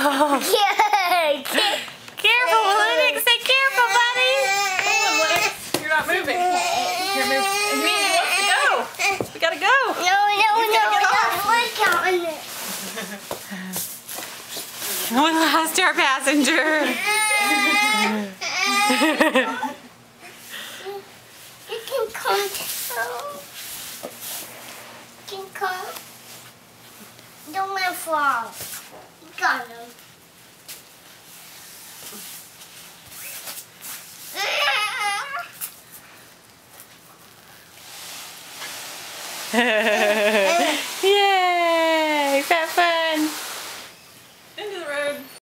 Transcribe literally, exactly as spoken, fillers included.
Oh. Careful, Lennox. Say careful, buddy. Hold on, Lennox. You're not moving. You're moving. Amanda wants to go. We gotta go. No, no, no, no. We lost our passenger. You can come too. You can come. Don't let him fall. You got him. Ha